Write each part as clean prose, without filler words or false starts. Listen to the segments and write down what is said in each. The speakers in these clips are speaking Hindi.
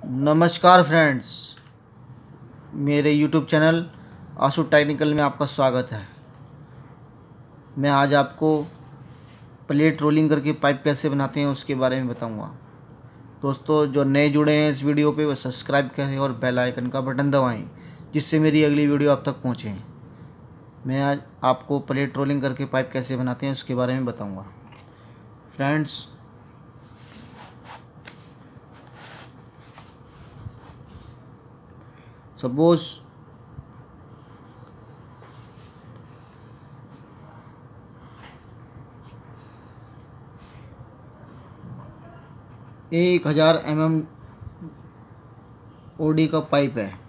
नमस्कार फ्रेंड्स, मेरे YouTube चैनल आशु टेक्निकल में आपका स्वागत है। मैं आज आपको प्लेट रोलिंग करके पाइप कैसे बनाते हैं उसके बारे में बताऊंगा। दोस्तों, जो नए जुड़े हैं इस वीडियो पे वो सब्सक्राइब करें और बेल आइकन का बटन दबाएं, जिससे मेरी अगली वीडियो आप तक पहुंचे। मैं आज आपको प्लेट रोलिंग करके पाइप कैसे बनाते हैं उसके बारे में बताऊँगा। फ्रेंड्स, सपोज 1000 mm ओडी का पाइप है,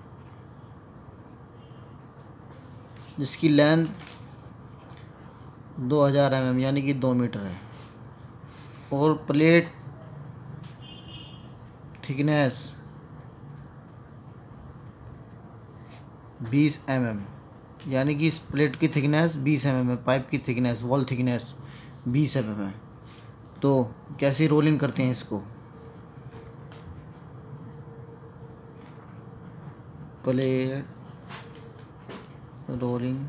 जिसकी लेंथ 2000 mm यानी कि 2 मीटर है, और प्लेट थिकनेस 20 mm यानी कि इस प्लेट की थिकनेस 20 mm है। पाइप की थिकनेस, वॉल थिकनेस 20 mm है। तो कैसे रोलिंग करते हैं इसको। प्लेट रोलिंग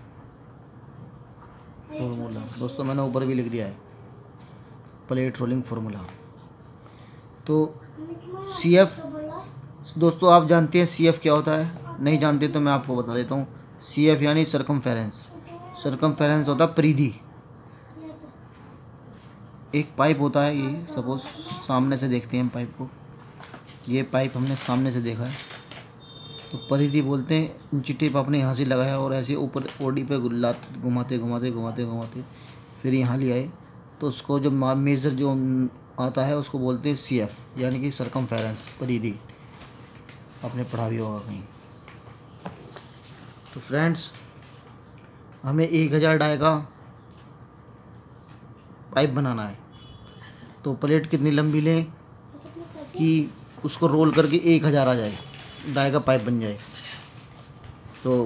फॉर्मूला, दोस्तों मैंने ऊपर भी लिख दिया है प्लेट रोलिंग फार्मूला। तो CF, दोस्तों आप जानते हैं CF क्या होता है? नहीं जानते तो मैं आपको बता देता हूँ। CF यानी सरकमफेरेंस। सरकमफेरेंस होता है परिधि। एक पाइप होता है, ये सपोज सामने से देखते हैं हम पाइप को। ये पाइप हमने सामने से देखा है तो परिधि बोलते हैं। इंची टेप आपने यहाँ से लगाया और ऐसे ऊपर ओडी पे घुमाते घुमाते घुमाते घुमाते फिर यहाँ ले आए, तो उसको जो मेजर जो आता है उसको बोलते हैं CF यानी कि सरकमफेरेंस, परिधि। आपने पढ़ा भी होगा कहीं। तो फ्रेंड्स, हमें 1000 डाई का पाइप बनाना है। तो प्लेट कितनी लंबी लें कि उसको रोल करके 1000 आ जाए, डाई का पाइप बन जाए। तो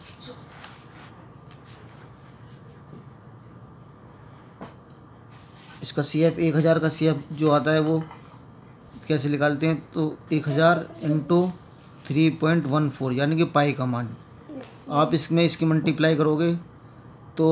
इसका CF 1000 का CF जो आता है वो कैसे निकालते हैं? तो 1000 इंटू 3.14 यानी कि पाई का मान। आप इसमें इसकी मल्टीप्लाई करोगे तो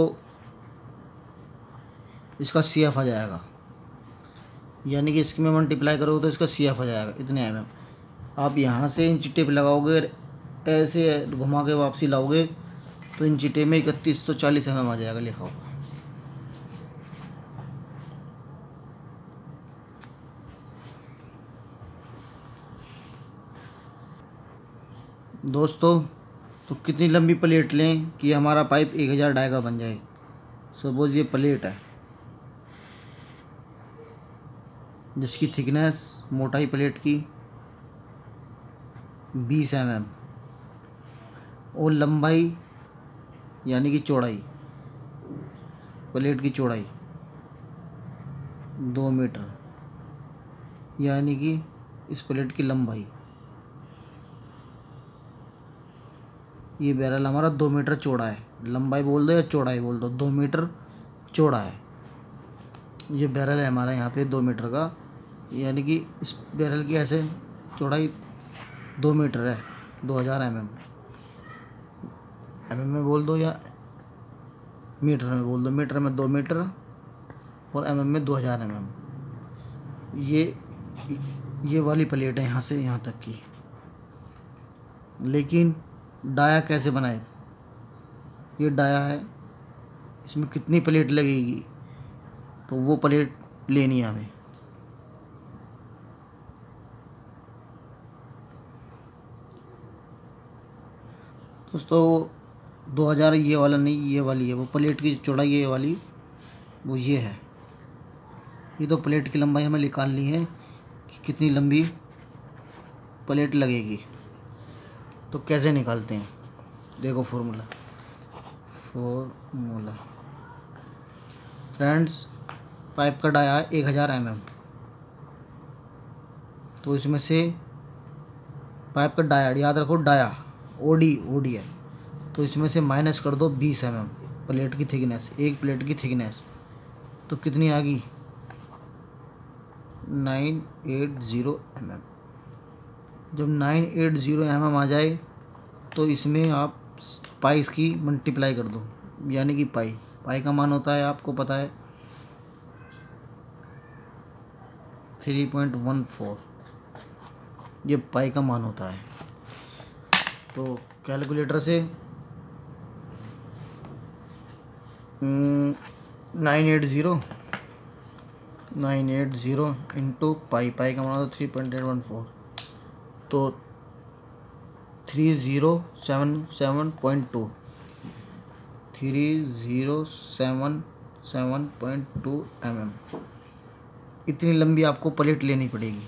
इसका CF आ जाएगा, यानी कि इसकी में मल्टीप्लाई करोगे तो इसका CF आ जाएगा इतने mm। आप यहाँ से इंची टेप लगाओगे, ऐसे घुमा के वापसी लाओगे तो इंची टेप में 3140 mm आ जाएगा लिखा होगा। दोस्तों, तो कितनी लंबी प्लेट लें कि हमारा पाइप 1000 डाई का बन जाए। सपोज ये प्लेट है जिसकी थिकनेस, मोटाई प्लेट की 20 mm और लंबाई यानी कि चौड़ाई, प्लेट की चौड़ाई 2 मीटर यानी कि इस प्लेट की लंबाई। ये बैरल हमारा 2 मीटर चौड़ा है। लंबाई बोल दो या चौड़ाई बोल दो, 2 मीटर चौड़ा है। ये बैरल है हमारा यहाँ पे 2 मीटर का, यानी कि इस बैरल की ऐसे चौड़ाई 2 मीटर है। 2000 mm में बोल दो या मीटर में बोल दो। मीटर में 2 मीटर और mm में 2000 mm। ये वाली प्लेट है यहाँ से यहाँ तक की। लेकिन डाया कैसे बनाए? ये डाया है, इसमें कितनी प्लेट लगेगी तो वो प्लेट लेनी है हमें। दोस्तों 2000 ये वाला नहीं, ये वाली है वो प्लेट की चौड़ाई, ये वाली वो ये है। ये तो प्लेट की लंबाई हमें निकालनी है कि कितनी लंबी प्लेट लगेगी। तो कैसे निकालते हैं? देखो फॉर्मूला फ्रेंड्स, पाइप का डाया है 1000 mm। तो इसमें से पाइप का डाया, याद रखो डाया ओडी है, तो इसमें से माइनस कर दो 20 mm प्लेट की थिकनेस, एक प्लेट की थिकनेस। तो कितनी आ गई? 980 mm। जब 980 mm आ जाए तो इसमें आप पाई की मल्टीप्लाई कर दो, यानी कि पाई का मान होता है आपको पता है 3.14, ये पाई का मान होता है। तो कैलकुलेटर से 980 इंटू पाई का मान होता है 3.814, तो 3077.2 mm। इतनी लंबी आपको प्लेट लेनी पड़ेगी,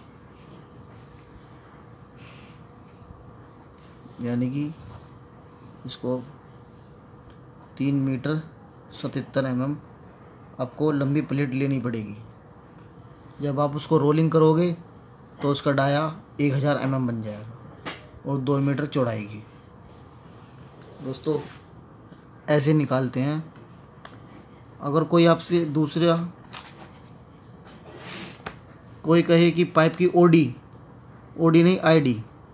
यानी कि इसको 3 मीटर 77 mm आपको लंबी प्लेट लेनी पड़ेगी। जब आप उसको रोलिंग करोगे तो उसका डाया 1000 mm बन जाएगा और 2 मीटर चौड़ाई की। दोस्तों ऐसे निकालते हैं। अगर कोई आपसे दूसरा कोई कहे कि पाइप की ओडी नहीं आईडी,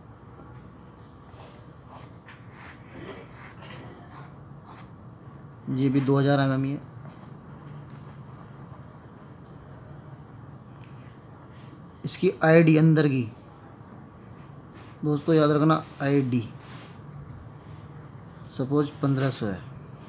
ये भी 2000 mm ही है। इसकी आईडी अंदर की दोस्तों याद रखना, आईडी सपोज 1500 है,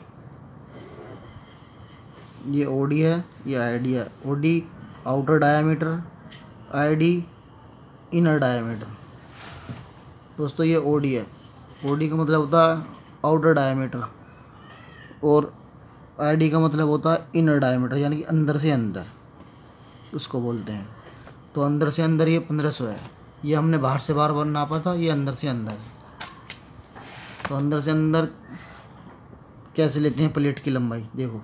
ये ओडी है, ये आईडी है। OD outer diameter, ID inner diameter. दोस्तों ये ओडी है, ओडी का मतलब होता है आउटर डायामीटर और आईडी का मतलब होता है इनर डायामीटर, यानी कि अंदर से अंदर उसको बोलते हैं। तो अंदर से अंदर ये 1500 है, ये हमने बाहर से बाहर नापा था, ये अंदर से अंदर है। तो अंदर से अंदर कैसे लेते हैं प्लेट की लंबाई, देखो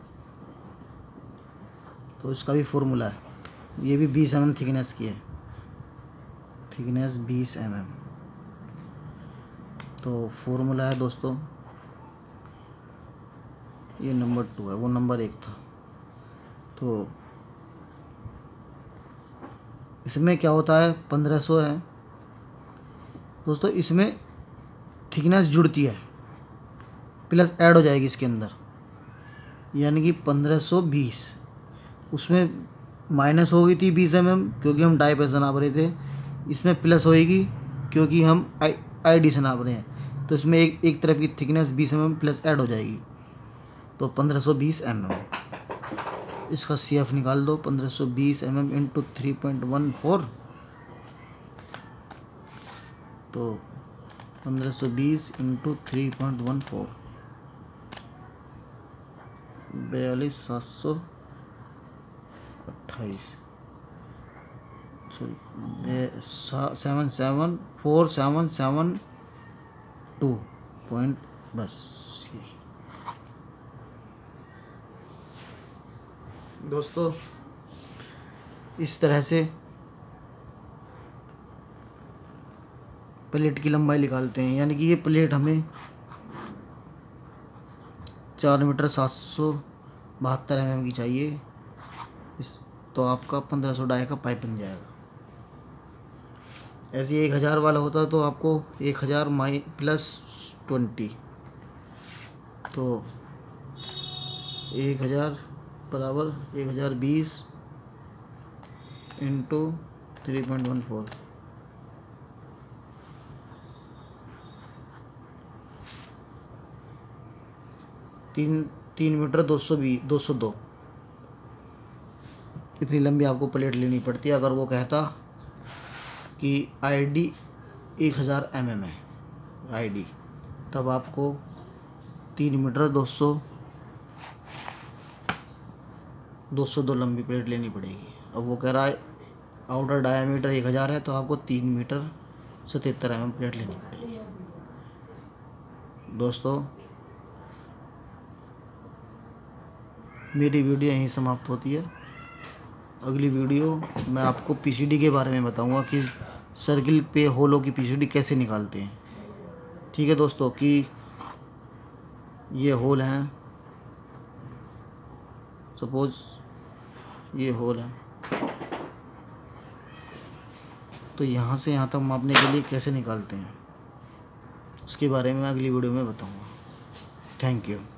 तो इसका भी फॉर्मूला है। ये भी 20 mm थिकनेस की है, थिकनेस 20 mm। तो फॉर्मूला है दोस्तों, ये नंबर 2 है, वो नंबर 1 था। तो इसमें क्या होता है, 1500 है दोस्तों, इसमें थिकनेस जुड़ती है प्लस ऐड हो जाएगी इसके अंदर, यानी कि 1520। उसमें माइनस हो गई थी 20 mm क्योंकि हम डाई पैसा नाप रहे थे, इसमें प्लस होएगी क्योंकि हम आईडी से नाप रहे हैं। तो इसमें एक तरफ की थिकनेस 20 mm प्लस ऐड हो जाएगी, तो 1520 mm। इसका CF निकाल दो, 1520 mm इंटू 3.14, तो 1520 इंटू 3.14 42,728, सॉरी 774,772 पॉइंट, बस। दोस्तों इस तरह से प्लेट की लंबाई निकालते हैं, यानी कि ये प्लेट हमें 4 मीटर 772 mm की चाहिए। तो आपका 1500 डाई का पाइप बन जाएगा। ऐसे 1000 वाला होता है तो आपको 1000 प्लस 20, तो 1000 बराबर 1020 इंटू 3.14, 3 मीटर 202। इतनी लंबी आपको प्लेट लेनी पड़ती है। अगर वो कहता कि आईडी 1000 mm है आईडी, तब आपको 3 मीटर 202 लंबी प्लेट लेनी पड़ेगी। अब वो कह रहा है आउटर डायामीटर 1000 है, तो आपको 3 मीटर 77 mm प्लेट लेनी पड़ेगी। दोस्तों मेरी वीडियो यहीं समाप्त होती है। अगली वीडियो मैं आपको पीसीडी के बारे में बताऊंगा कि सर्किल पे होलों की पीसीडी कैसे निकालते हैं। ठीक है दोस्तों, कि ये होल हैं, सपोज ये होल है, तो यहाँ से यहाँ तक मापने के लिए कैसे निकालते हैं उसके बारे में मैं अगली वीडियो में बताऊँगा। Thank you.